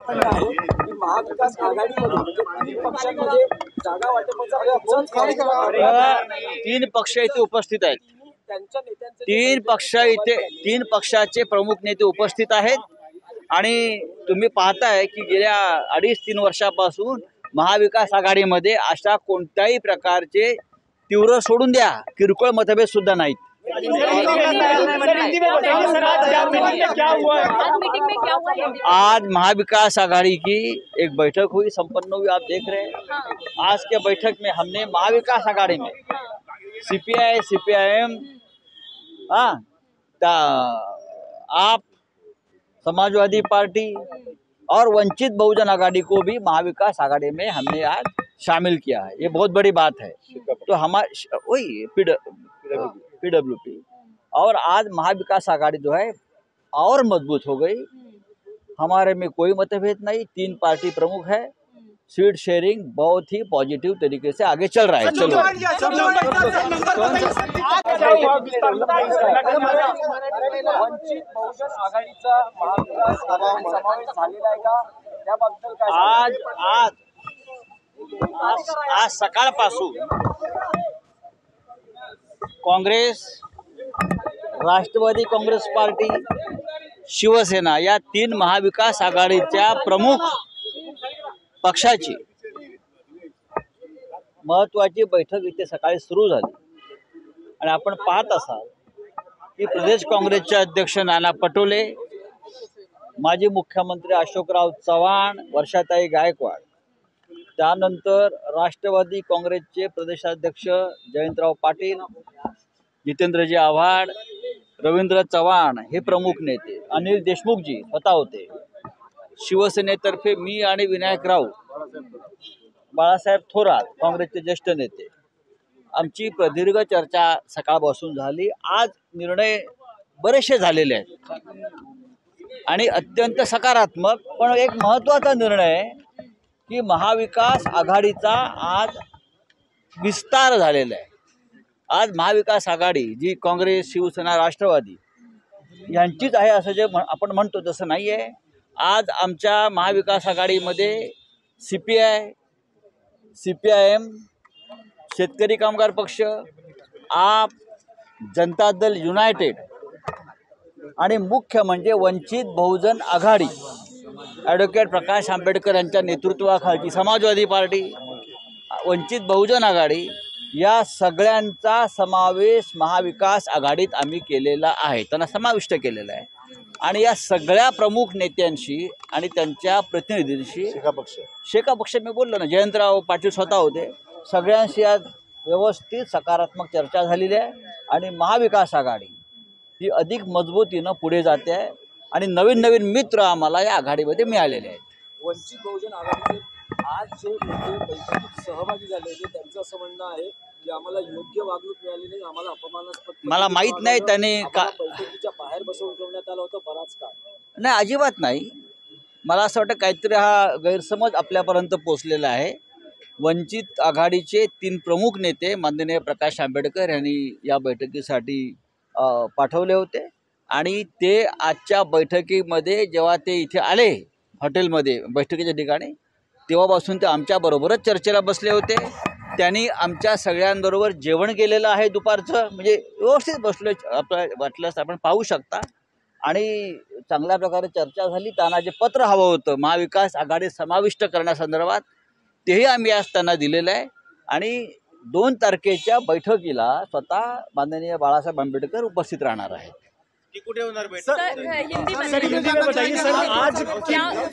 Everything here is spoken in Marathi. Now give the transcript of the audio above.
महाविकास आघाडीमध्ये पक्षांमध्ये जागा तीन पक्ष इथे उपस्थित आहेत। तीन पक्षाचे प्रमुख नेते उपस्थित आहेत आणि तुम्ही पाहताय की गेल्या 2.5-3 वर्षापासून महाविकास आघाडीमध्ये अशा कोणत्याही प्रकारचे तीव्र सोडून द्या किरकोळ मतभेद सुद्धा नाहीत। आज महाविकास आघाड़ी की एक बैठक हुई, संपन्न हुई, आप देख रहे हैं। आज के बैठक में हमने महाविकास आघाड़ी में सीपीआई, सीपीआईएम, आप, समाजवादी पार्टी और वंचित बहुजन आघाड़ी को भी महाविकास आघाड़ी में हमने आज शामिल किया है। ये बहुत बड़ी बात है। तो हमारे वही पीडब्ल्यूपी और आज महाविकास आघाड़ी जो है और मजबूत हो गई। हमारे में कोई मतभेद नहीं, 3 पार्टी प्रमुख है। सीट शेयरिंग बहुत ही पॉजिटिव तरीके से आगे चल रहा है। चलो आज सकाळपासून काँग्रेस, राष्ट्रवादी काँग्रेस पार्टी, शिवसेना या 3 महाविकास आघाडीच्या प्रमुख पक्षाची महत्त्वाची बैठक इथे सकाळी सुरू झाली आणि आपण पाहत असाल की प्रदेश काँग्रेसचे अध्यक्ष नाना पटोले, माजी मुख्यमंत्री अशोकराव चव्हाण, वर्षाताई गायकवाड, त्यानंतर राष्ट्रवादी काँग्रेसचे प्रदेशाध्यक्ष जयंतराव पाटील, जितेंद्रजी आव्हाड, रवींद्र चव्हाण हे प्रमुख नेते, अनिल देशमुखजी स्वतः होते, शिवसेनेतर्फे मी आणि विनायक राऊत, बाळासाहेब थोरात काँग्रेसचे ज्येष्ठ नेते, आमची प्रदीर्घ चर्चा सकाळपासून झाली। आज निर्णय बरेचसे झालेले आहेत आणि अत्यंत सकारात्मक, पण एक महत्त्वाचा निर्णय की महाविकास आघाडीचा आज विस्तार झालेला आहे। आज महाविकास आघाडी जी काँग्रेस, शिवसेना, राष्ट्रवादी यांचीच आहे असं जे आपण म्हणतो तसं नाही आहे। आज आमच्या महाविकास आघाडीमध्ये सीपीआय, सीपीआयएम, शेतकरी कामगार पक्ष, आप, जनता दल युनायटेड आणि मुख्य म्हणजे वंचित बहुजन आघाडी, ॲडव्होकेट प्रकाश आंबेडकर यांच्या नेतृत्वाखाली समाजवादी पार्टी, वंचित बहुजन आघाडी या सगळ्यांचा समावेश महाविकास आघाडीत आम्ही केलेला आहे, त्यांना समाविष्ट केलेला आहे। आणि या सगळ्या प्रमुख नेत्यांशी आणि त्यांच्या प्रतिनिधींशी शेका पक्ष मी बोललो ना, जयंतराव पाटील स्वतः होते, सगळ्यांशी आज व्यवस्थित सकारात्मक चर्चा झालेली आहे आणि महाविकास आघाडी ही अधिक मजबूतीनं पुढे जाते आहे आणि नवीन नवीन मित्र आम्हाला या आघाडीमध्ये मिळालेले आहेत। वंचित बहुजन आघाडीचे आज जे बैठकीत सहभागी झाले त्यांचं असं म्हणणं आहे की आम्हाला योग्य वागणूक मिळाली नाही, आम्हाला अपमानास्पद, मला माहीत नाही त्याने का बैठकीच्या बाहेर बसवून ठेवण्यात आलं होतं बराच काळ। नाही, अजिबात नाही। मला असं वाटतं काहीतरी हा गैरसमज आपल्यापर्यंत पोचलेला आहे। वंचित आघाडीचे 3 प्रमुख नेते माननीय प्रकाश आंबेडकर यांनी या बैठकीसाठी पाठवले होते आणि ते आजच्या बैठकीमध्ये जेव्हा ते इथे आले हॉटेलमध्ये बैठकीच्या ठिकाणी, तेव्हापासून ते आमच्याबरोबरच चर्चेला बसले होते। त्यांनी आमच्या सगळ्यांबरोबर जेवण केलेलं आहे दुपारचं, म्हणजे व्यवस्थित बसलो, आपलं वाटल्यास आपण पाहू शकता आणि चांगल्या प्रकारे चर्चा झाली। त्यांना जे पत्र हवं होतं महाविकास आघाडी समाविष्ट करण्यासंदर्भात तेही आम्ही आज त्यांना दिलेलं आहे आणि 2 तारखेच्या बैठकीला स्वतः माननीय बाळासाहेब आंबेडकर उपस्थित राहणार आहेत। कुठे होणार बैठक?